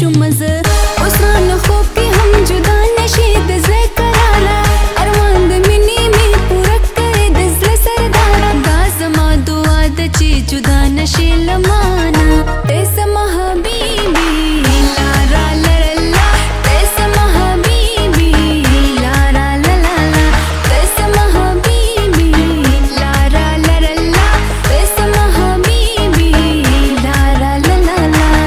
शुमज उसान खूब की हम जुदा नशीद से करारा अरमांद मिनी में पूरक करे दिल सरदारा गाजमा दुआ दची जुदा नशील माना तेस महबीबी लारा लरला तेस महबीबी लारा लला तेस महबीबी लारा लरला तेस महबीबी लारा लला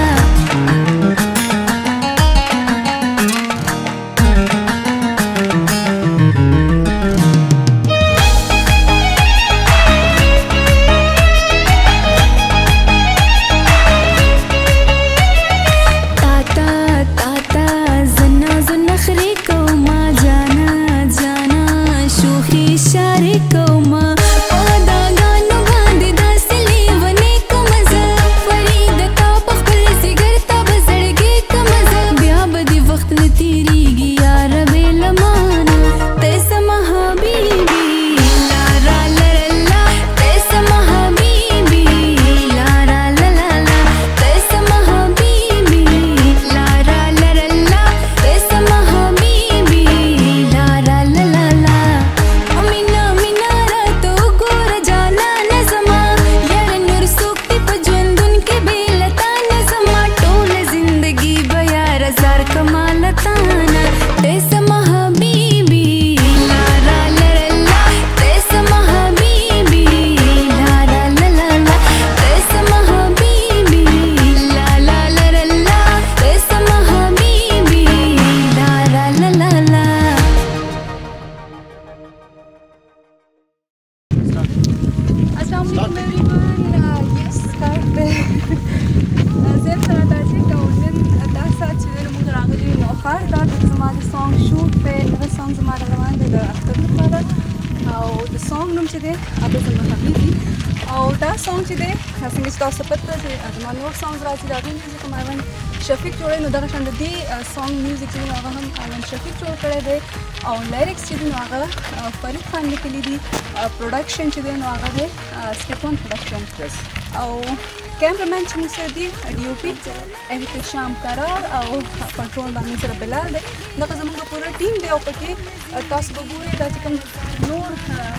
शफीक जोड़े नो दगा शंद दी सॉन्ग म्यूजिक जो आगा हम आलन शफीक जोड़ करे दे और लिरिक्स जो आगा फरीद खान ने के लिए दी प्रोडक्शन जो नो आगा दे स्टेफन प्रोडक्शन और कैमरामैन से दी डीओपी एहतशाम करार और कंट्रोल बानी सर बिलाल दे नका जमुगा पूरा टीम दे ऊपर के तास बबूरे दा चिकन नूर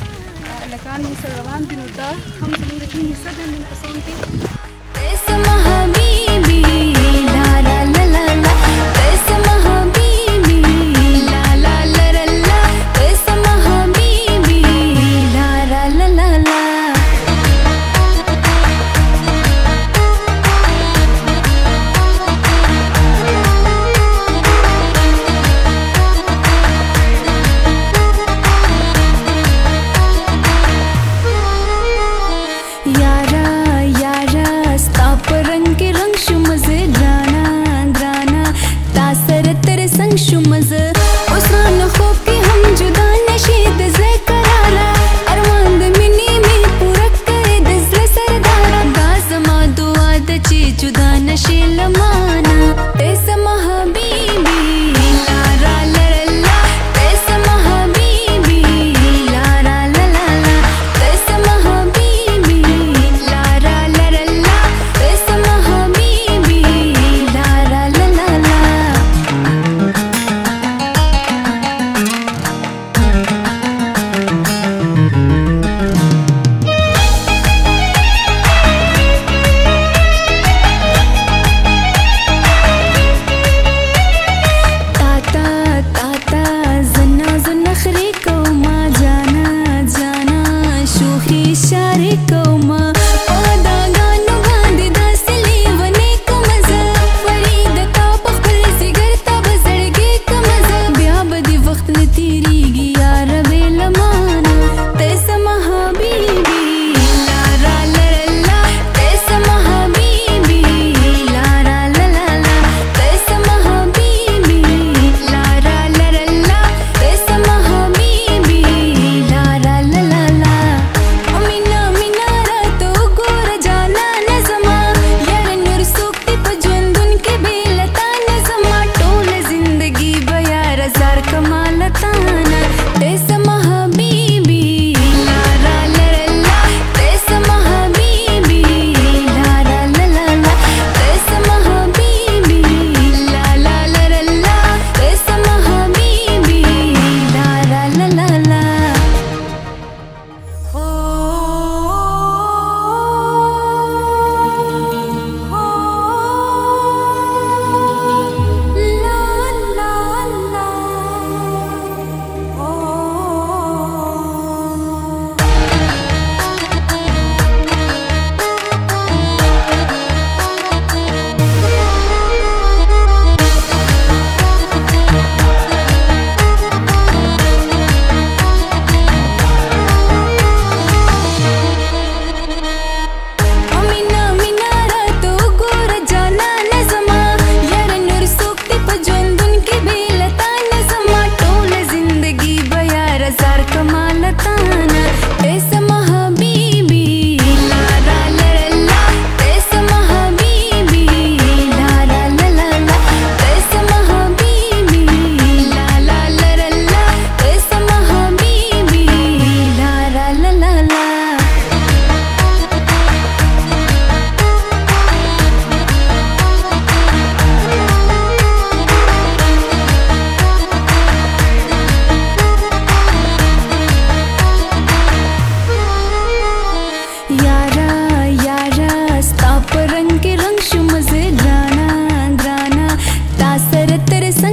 लकान में सर रवान दिन उदा हम जमुगा टीम हिस्सा देने पसंद की तेस महबीबी लारा लला तेस महबीबी लाला लरला तेस महबीबी लारा लला यारा यारा स्ताप रंग के रंग शुमज़े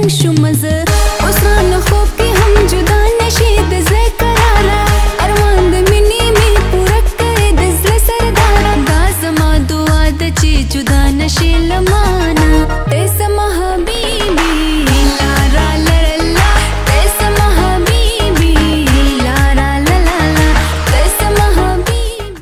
شو مزه